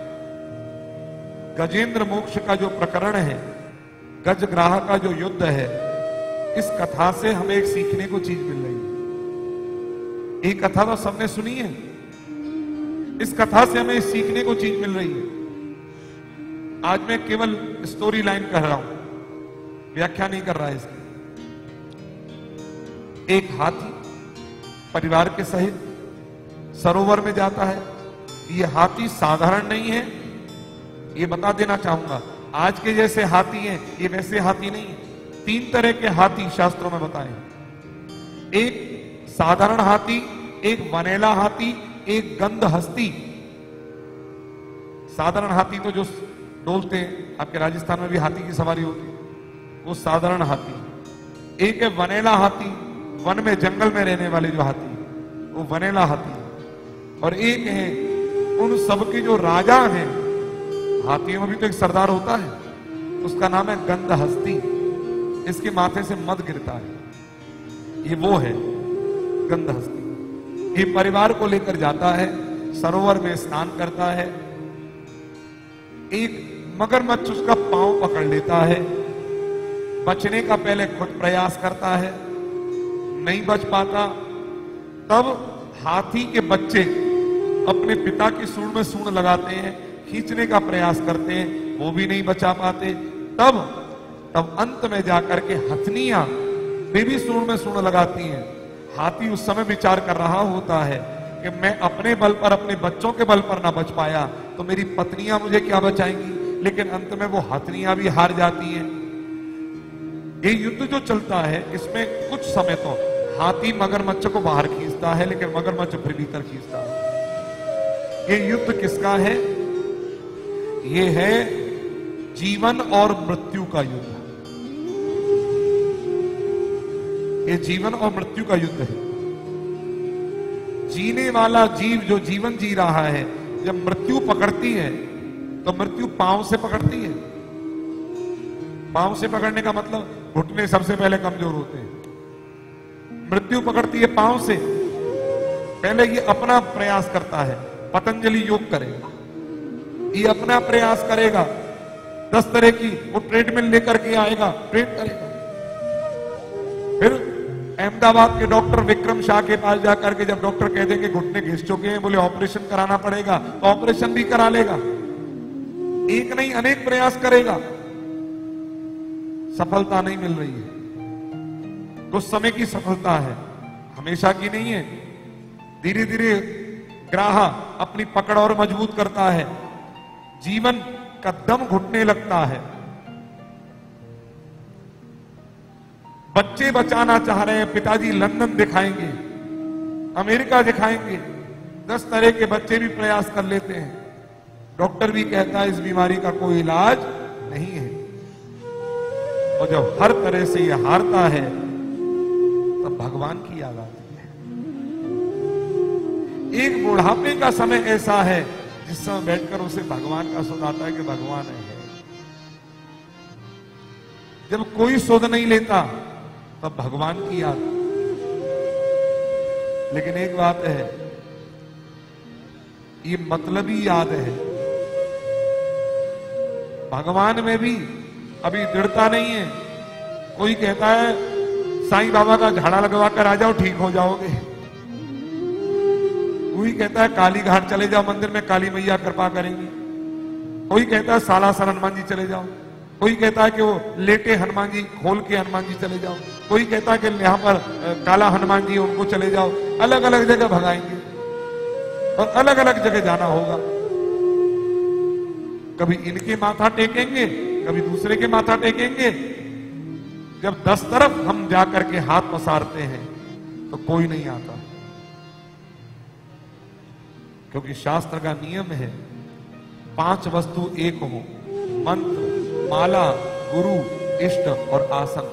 गजेंद्र मोक्ष का जो प्रकरण है, गजग्राह का जो युद्ध है, इस कथा से हमें एक सीखने को चीज मिल रही है। ये कथा तो सबने सुनी है, इस कथा से हमें सीखने को चीज मिल रही है। आज मैं केवल स्टोरी लाइन कह रहा हूं, व्याख्या नहीं कर रहा है इसकी। एक हाथी परिवार के सहित सरोवर में जाता है। ये हाथी साधारण नहीं है, ये बता देना चाहूंगा। आज के जैसे हाथी हैं, ये वैसे हाथी नहीं है। 3 तरह के हाथी शास्त्रों में बताए। एक साधारण हाथी, एक वनेला हाथी, एक गंध हस्ती। साधारण हाथी तो जो डोलते हैं, आपके राजस्थान में भी हाथी की सवारी होती है, वो साधारण हाथी। एक है वनेला हाथी, वन में जंगल में रहने वाले जो हाथी, वो वनेला हाथी। और एक है उन सबके जो राजा हैं, हाथियों में भी तो एक सरदार होता है, उसका नाम है गंध हस्ती। इसके माथे से मद गिरता है, ये वो है गंध हस्ती। ये परिवार को लेकर जाता है, सरोवर में स्नान करता है। एक मगरमच्छ उसका पांव पकड़ लेता है, बचने का पहले खुद प्रयास करता है, नहीं बच पाता। तब हाथी के बच्चे अपने पिता की सूंड में सूंड लगाते हैं, खींचने का प्रयास करते हैं, वो भी नहीं बचा पाते। तब अंत में जाकर के हथनियां वे भी सूंड में सूंड लगाती हैं। हाथी उस समय विचार कर रहा होता है कि मैं अपने बल पर, अपने बच्चों के बल पर ना बच पाया तो मेरी पत्नियां मुझे क्या बचाएंगी। लेकिन अंत में वो हथनियां भी हार जाती हैं। ये युद्ध जो चलता है, इसमें कुछ समय तो हाथी मगरमच्छ को बाहर खींचता है, लेकिन मगरमच्छ फिर भीतर खींचता है। ये युद्ध किसका है? ये है जीवन और मृत्यु का युद्ध। ये जीवन और मृत्यु का युद्ध है। जीने वाला जीव जो जीवन जी रहा है, जब मृत्यु पकड़ती है तो मृत्यु पांव से पकड़ती है। पांव से पकड़ने का मतलब घुटने सबसे पहले कमजोर होते हैं। मृत्यु पकड़ती है पांव से। पहले ये अपना प्रयास करता है, पतंजलि योग करेगा, ये अपना प्रयास करेगा। 10 तरह की वो ट्रीटमेंट लेकर के आएगा, ट्रीट करेगा। फिर अहमदाबाद के डॉक्टर विक्रम शाह के पास जाकर के जब डॉक्टर कह देंगे घुटने घिस चुके हैं, बोले ऑपरेशन कराना पड़ेगा, तो ऑपरेशन भी करा लेगा। एक नहीं अनेक प्रयास करेगा, सफलता नहीं मिल रही है। कुछ समय की सफलता है, हमेशा की नहीं है। धीरे धीरे ग्राह अपनी पकड़ और मजबूत करता है, जीवन का दम घुटने लगता है। बच्चे बचाना चाह रहे हैं, पिताजी लंदन दिखाएंगे, अमेरिका दिखाएंगे, 10 तरह के बच्चे भी प्रयास कर लेते हैं। डॉक्टर भी कहता है इस बीमारी का कोई इलाज नहीं है। और जब हर तरह से यह हारता है तब भगवान की याद आती है। एक बुढ़ापे का समय ऐसा है जिस समय बैठकर उसे भगवान का सुध आता है कि भगवान है। जब कोई सुध नहीं लेता तब भगवान की याद। लेकिन एक बात है, ये मतलबी याद है। भगवान में भी अभी दृढ़ता नहीं है। कोई कहता है साईं बाबा का झाड़ा लगवा कर आ जाओ, ठीक हो जाओगे। कोई कहता है काली घाट चले जाओ, मंदिर में काली मैया कृपा करेंगी। कोई कहता है सालासर हनुमान जी चले जाओ। कोई कहता है कि वो लेटे हनुमान जी, खोल के हनुमान जी चले जाओ। कोई कहता है कि यहाँ पर काला हनुमान जी, उनको चले जाओ। अलग अलग जगह भगाएंगे और अलग अलग जगह जाना होगा। कभी इनके माथा टेकेंगे, कभी दूसरे के माथा टेकेंगे। जब 10 तरफ हम जाकर के हाथ पसारते हैं तो कोई नहीं आता, क्योंकि शास्त्र का नियम है 5 वस्तु एक हो, मंत्र, माला, गुरु, इष्ट और आसन।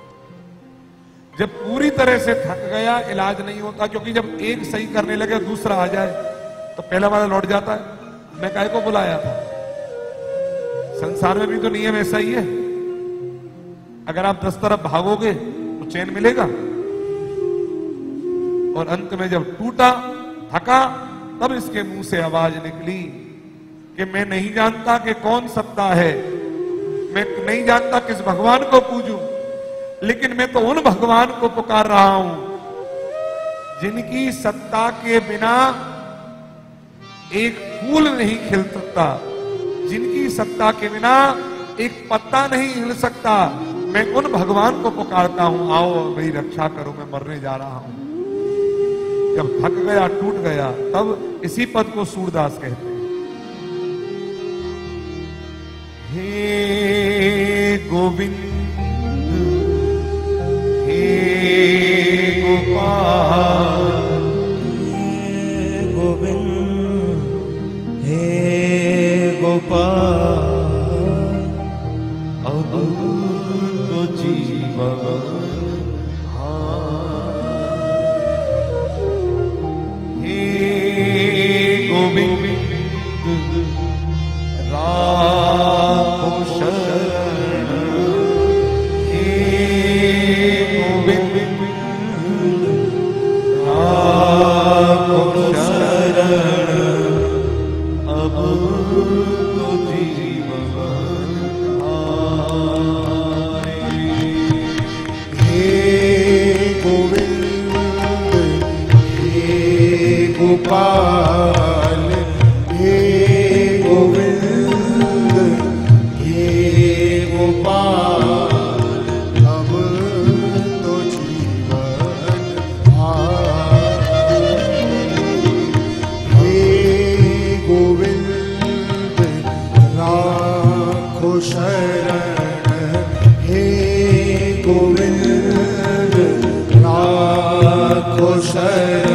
जब पूरी तरह से थक गया, इलाज नहीं होता, क्योंकि जब एक सही करने लगे दूसरा आ जाए तो पहला वाला लौट जाता है। मैं काहे को बुलाया था? संसार में भी तो नियम ऐसा ही है। अगर आप 10 तरफ भागोगे तो चैन मिलेगा, और अंत में जब टूटा, थका, तब इसके मुंह से आवाज निकली कि मैं नहीं जानता कि कौन सत्ता है, मैं नहीं जानता किस भगवान को पूजूं, लेकिन मैं तो उन भगवान को पुकार रहा हूं जिनकी सत्ता के बिना एक फूल नहीं खिल सकता, जिनकी सत्ता के बिना एक पत्ता नहीं हिल सकता। मैं उन भगवान को पुकारता हूं, आओ मेरी रक्षा करो, मैं मरने जा रहा हूं। जब थक गया, टूट गया, तब इसी पद को सूरदास कहते हैं। हे गोविंद, हे गोपाल, हे गोविंद, हे गोपाल, अब तो जीवन राखो शरण, हे गोविंद राखो शरण, अब तो जीवन आए। हे गोविंद, हे गोपाल, हे गोविंद, हे गोपाल, अब तो जीवन आए। हे गोविंद राखो शरण, हे गोविंद राखो शरण,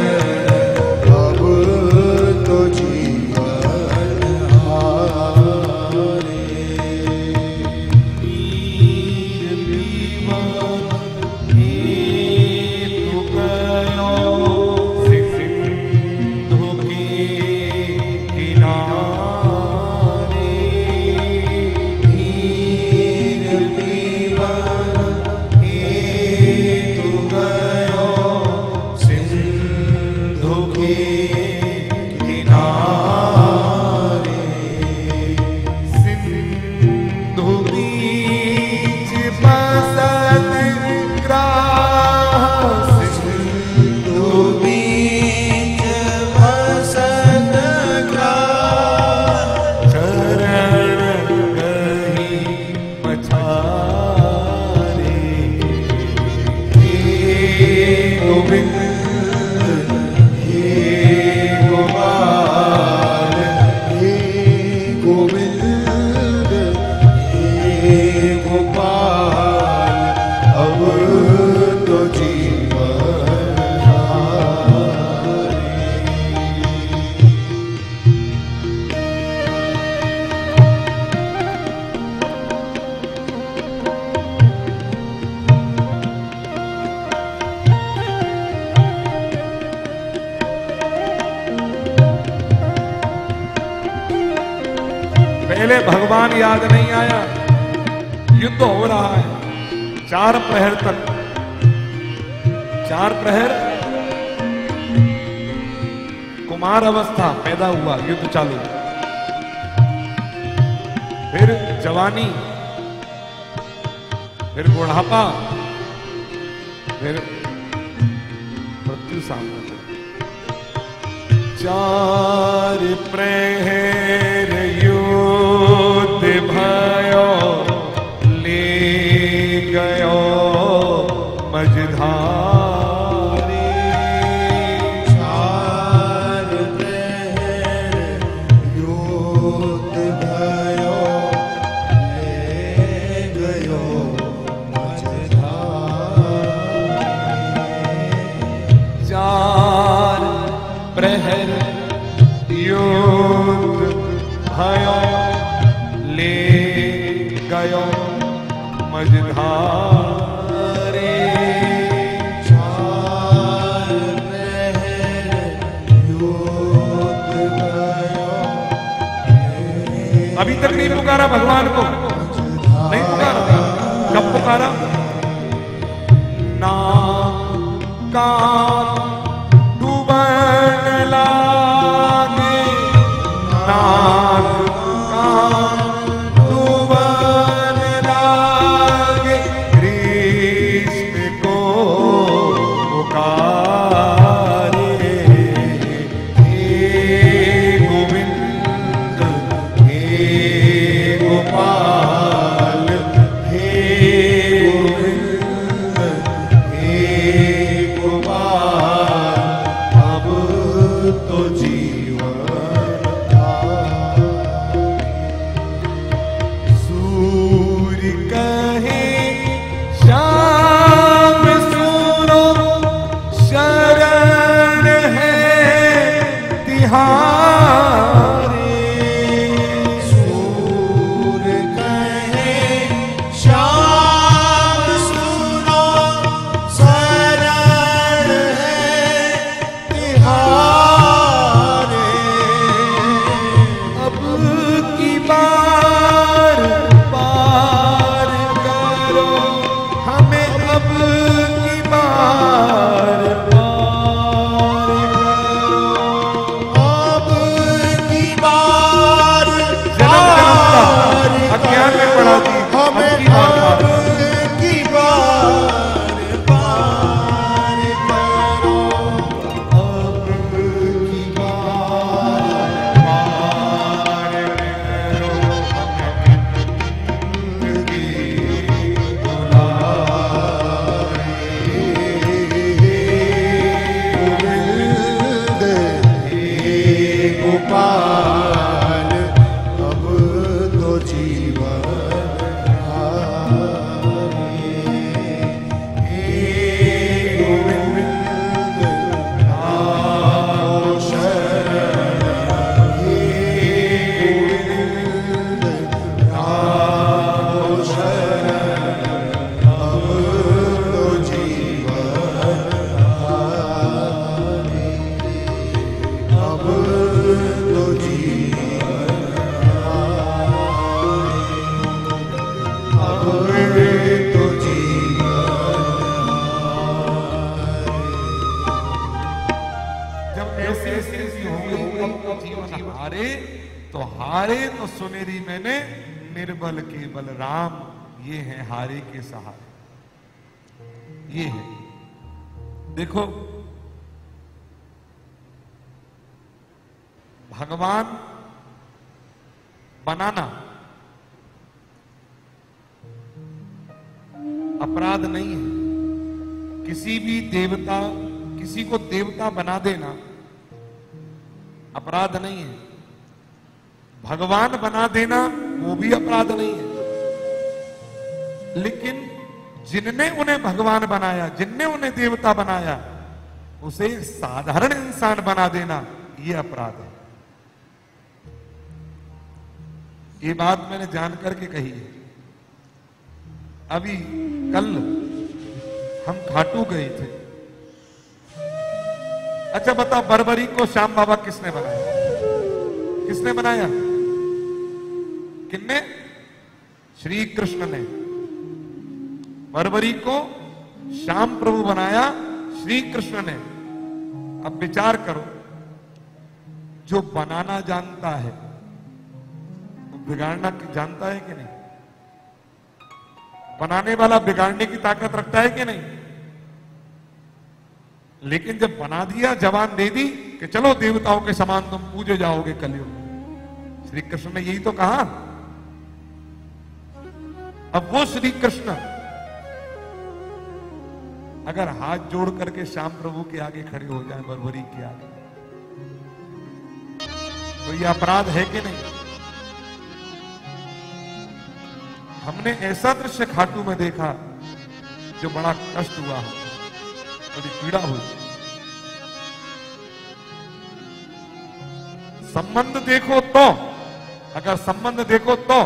पहले भगवान याद नहीं आया, युद्ध हो रहा है 4 प्रहर तक। 4 प्रहर कुमार अवस्था पैदा हुआ, युद्ध चालू, फिर जवानी, फिर बुढ़ापा, फिर मृत्यु सामने। 4 प्रहर युद्ध भयो, ले गयो मझधारी। 4 प्रहर युद्ध भयो, ले गयो मझधारी। गयो ले गयो मझधारे। अभी तक नहीं पुकारा भगवान को, नहीं पुकारा। कब पुकारा? नाम का डूबन लागे, नाम का डूबन लागे, कृष्ण को पुकारे। हे गोविंद हे गोपाल, हे गोविंद हे गोपाल, अब तो जीवन सूर्य कहे श्याम सुनो, शरण है तिहारे। सूर्य कहे श्याम सुनो, शरण है तिहारे। अब की बार पार करो हमें, अब की बार पार करो। अब की बार जन्म अज्ञान में पड़ा दी, अब हमें की बार पार करो। अब की बार पार करो। अब की बार पार करो हमें जिंदगी गोविंद हे गोपाल, अब तो जीवन हारे। हे गोविंद आओ शरण, हे गोविंद आओ शरण, अब तो जीवन हारे। अब तो जीवन हारे। अब तो जब ऐसी स्थिति होगी अब तो जीवन हारे, तो हारे तो सुनेरी मैंने निर्बल केवल राम, ये है हारे के सहारे। ये है, देखो भगवान बनाना अपराध नहीं है। किसी भी देवता, किसी को देवता बना देना अपराध नहीं है। भगवान बना देना वो भी अपराध नहीं है। लेकिन जिनने उन्हें भगवान बनाया, जिनने उन्हें देवता बनाया, उसे साधारण इंसान बना देना ये अपराध है। ये बात मैंने जान करके कही है। अभी कल हम खाटू गए थे। अच्छा बता, बरबरी को श्याम बाबा किसने बनाया? किसने बनाया? किसने? श्री कृष्ण ने। बरबरी को श्याम प्रभु बनाया श्री कृष्ण ने। अब विचार करो, जो बनाना जानता है वो बिगाड़ना जानता है कि नहीं? बनाने वाला बिगाड़ने की ताकत रखता है कि नहीं? लेकिन जब बना दिया, जवान दे दी कि चलो देवताओं के समान तुम पूजे जाओगे कलयुग, श्री कृष्ण ने यही तो कहा। अब वो श्री कृष्ण अगर हाथ जोड़ करके श्याम प्रभु के आगे खड़े हो जाए, बरबरी के आगे, तो ये अपराध है कि नहीं? हमने ऐसा दृश्य खाटू में देखा जो बड़ा कष्ट हुआ हो, बड़ी पीड़ा हुई। संबंध देखो तो अगर संबंध देखो तो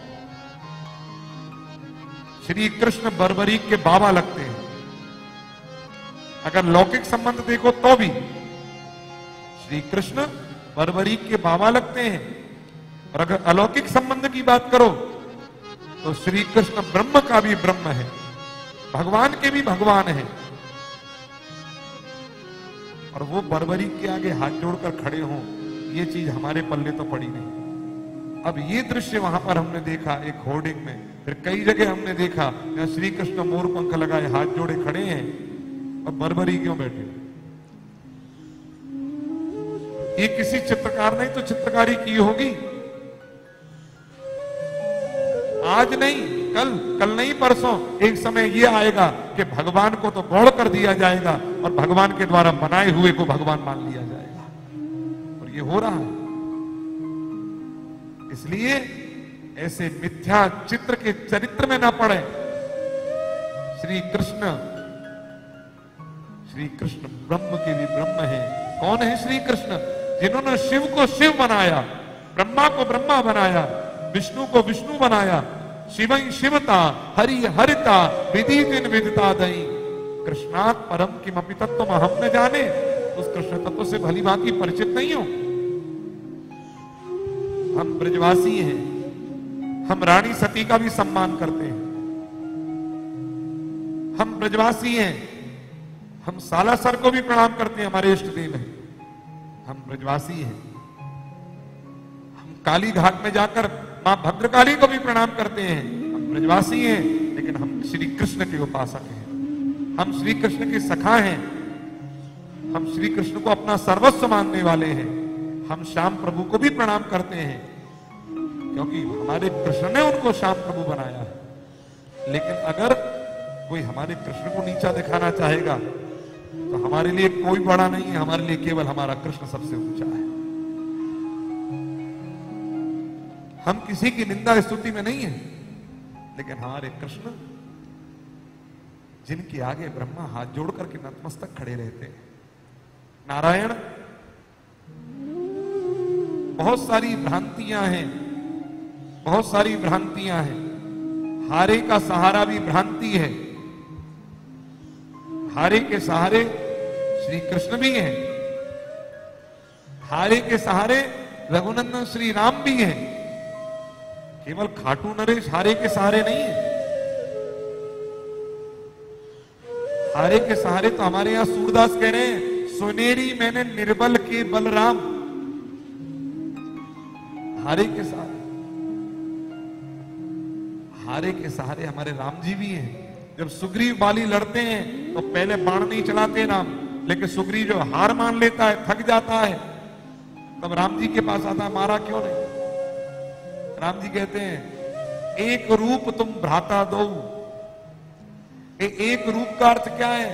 श्री कृष्ण बर्बरीक के बाबा लगते हैं। अगर लौकिक संबंध देखो तो भी श्री कृष्ण बर्बरीक के बाबा लगते हैं। और अगर अलौकिक संबंध की बात करो तो श्री कृष्ण ब्रह्म का भी ब्रह्म है, भगवान के भी भगवान है। और वो बर्बरीक के आगे हाथ जोड़कर खड़े हों, ये चीज हमारे पल्ले तो पड़ी नहीं। अब ये दृश्य वहां पर हमने देखा एक होर्डिंग में, फिर कई जगह हमने देखा जहां श्री कृष्ण मोर पंख लगाए हाथ जोड़े खड़े हैं और बर्बरी क्यों बैठे। ये किसी चित्रकार ने तो चित्रकारी की होगी, आज नहीं कल, कल नहीं परसों एक समय ये आएगा कि भगवान को तो गौड़ कर दिया जाएगा और भगवान के द्वारा बनाए हुए को भगवान मान लिया जाएगा। और ये हो रहा है। इसलिए ऐसे मिथ्या चित्र के चरित्र में ना पड़े। श्री कृष्ण ब्रह्म के भी ब्रह्म है। कौन है श्री कृष्ण? जिन्होंने शिव को शिव बनाया, ब्रह्मा को ब्रह्मा बनाया, विष्णु को विष्णु बनाया। शिवई शिवता हरि हरिता विधि दिन विदिता दई कृष्णात् परम किमपि तत्त्वम हम न जाने। उस कृष्ण तत्व से भली भांति परिचित नहीं हो। हम ब्रजवासी हैं, हम रानी सती का भी सम्मान करते हैं। हम ब्रजवासी हैं, हम सालासर को भी प्रणाम करते हैं, हमारे इष्ट देव हैं। हम ब्रजवासी हैं, हम काली घाट में जाकर मां भद्रकाली को भी प्रणाम करते हैं। हम ब्रजवासी हैं, लेकिन हम श्री कृष्ण के उपासक हैं। हम श्री कृष्ण के सखा हैं। हम श्री कृष्ण को अपना सर्वस्व मानने वाले हैं। हम श्याम प्रभु को भी प्रणाम करते हैं, क्योंकि हमारे कृष्ण ने उनको श्याम प्रभु बनाया है। लेकिन अगर कोई हमारे कृष्ण को नीचा दिखाना चाहेगा तो हमारे लिए कोई बड़ा नहीं है, हमारे लिए केवल हमारा कृष्ण सबसे ऊंचा है। हम किसी की निंदा स्तुति में नहीं है, लेकिन हमारे कृष्ण जिनके आगे ब्रह्मा हाथ जोड़ करके नतमस्तक खड़े रहते हैं। नारायण, बहुत सारी भ्रांतियां हैं, बहुत सारी भ्रांतियां हैं। हारे का सहारा भी भ्रांति है। हारे के सहारे श्री कृष्ण भी हैं, हारे के सहारे रघुनंदन श्री राम भी हैं। केवल खाटू नरेश हारे के सहारे नहीं है। हारे के सहारे तो हमारे यहां सूरदास कह रहे हैं, सुनेरी मैंने निर्बल के बलराम। हारे के सहारे, हारे के सहारे हमारे राम जी भी हैं। जब सुग्रीव बाली लड़ते हैं तो पहले बाण नहीं चलाते राम, लेकिन सुग्रीव जो हार मान लेता है, थक जाता है, तब राम जी के पास आता है, मारा क्यों नहीं? राम जी कहते हैं, एक रूप तुम भ्राता दो। एक रूप का अर्थ क्या है?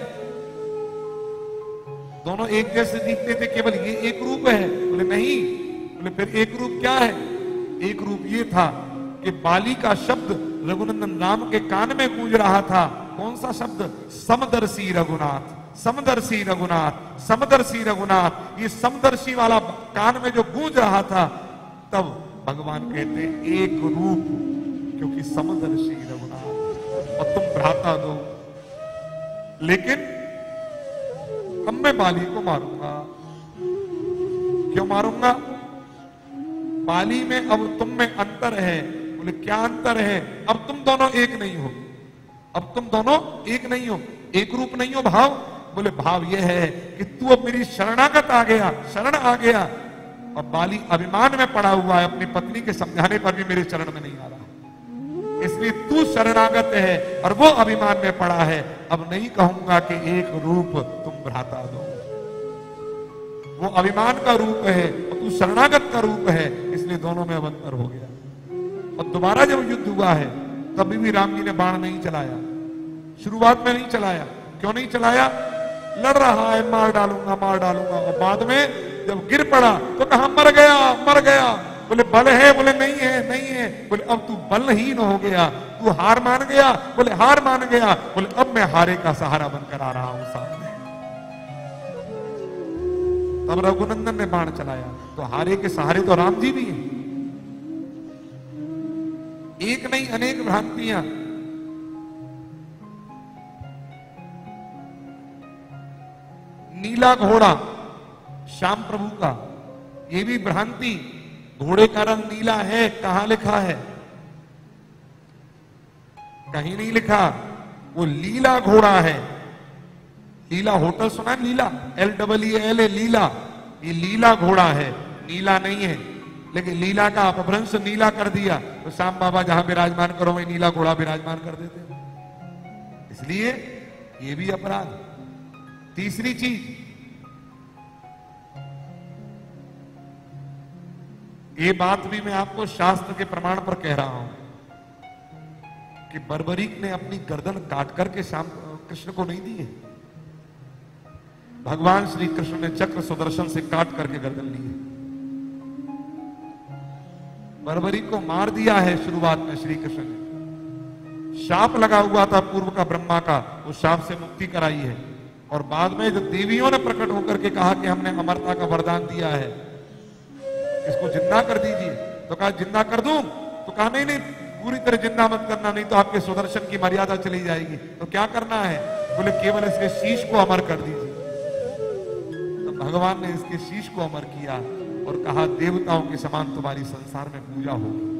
दोनों एक जैसे दिखते थे, केवल ये एक रूप है? बोले नहीं। बोले फिर एक रूप क्या है? एक रूप ये था कि बाली का शब्द रघुनंदन राम के कान में गूंज रहा था। कौन सा शब्द? समदर्शी रघुनाथ, समदर्शी रघुनाथ, समदर्शी रघुनाथ। ये समदर्शी वाला कान में जो गूंज रहा था, तब भगवान कहते हैं एक रूप, क्योंकि समदर्शी रघुनाथ और तुम भ्राता दो। लेकिन अब मैं बाली को मारूंगा। क्यों मारूंगा? बाली में अब तुम में अंतर है। बोले क्या अंतर है? अब तुम दोनों एक नहीं हो। अब तुम दोनों एक नहीं हो, एक रूप नहीं हो। भाव? बोले भाव यह है कि तू अब मेरी शरणागत आ गया, शरण आ गया, और बाली अभिमान में पड़ा हुआ है, अपनी पत्नी के समझाने पर भी मेरे चरण में नहीं आ रहा। इसलिए तू शरणागत है और वो अभिमान में पड़ा है। अब नहीं कहूंगा कि एक रूप तुम भ्राता दो। वो अभिमान का रूप है और तू शरणागत का रूप है, इसलिए दोनों में अब अंतर हो गया। और दोबारा जब युद्ध हुआ है तभी भी राम जी ने बाण नहीं चलाया। शुरुआत में नहीं चलाया। क्यों नहीं चलाया? लड़ रहा है, मार डालूंगा, मार डालूंगा। और बाद में जब गिर पड़ा तो कहा मर गया, मर गया। बोले बल है? बोले नहीं है, नहीं है। बोले अब तू बलहीन हो गया, तू हार मान गया। बोले हार मान गया। बोले अब मैं हारे का सहारा बनकर आ रहा हूं सामने। तब रघुनंदन ने बाण चलाया। तो हारे के सहारे तो राम जी भी हैं। एक नहीं अनेक भ्रांतियां। नीला घोड़ा श्याम प्रभु का, ये भी भ्रांति। घोड़े का रंग नीला है, कहां लिखा है? कहीं नहीं लिखा। वो लीला घोड़ा है। लीला होटल सुना है? लीला, LEEL, लीला। ये लीला घोड़ा है, नीला नहीं है। लेकिन लीला का अपभ्रंश नीला कर दिया तो श्याम बाबा जहां विराजमान करो वहीं नीला घोड़ा विराजमान कर देते हो, इसलिए ये भी अपराध। तीसरी चीज, ये बात भी मैं आपको शास्त्र के प्रमाण पर कह रहा हूं कि बर्बरीक ने अपनी गर्दन काट करके श्याम कृष्ण को नहीं दी है। भगवान श्री कृष्ण ने चक्र सुदर्शन से काट करके गर्दन ली है। बर्बरीक को मार दिया है शुरुआत में श्री कृष्ण ने। शाप लगा हुआ था पूर्व का ब्रह्मा का, उस शाप से मुक्ति कराई है। और बाद में जब देवियों ने प्रकट होकर के कहा कि हमने अमरता का वरदान दिया है, इसको जिंदा कर दीजिए, तो कहा जिंदा कर दूं? तो कहा नहीं नहीं, पूरी तरह जिंदा मत करना, नहीं तो आपके सुदर्शन की मर्यादा चली जाएगी। तो क्या करना है? बोले केवल इसके शीश को अमर कर दीजिए। तो भगवान ने इसके शीश को अमर किया और कहा देवताओं के समान तुम्हारी संसार में पूजा होगी।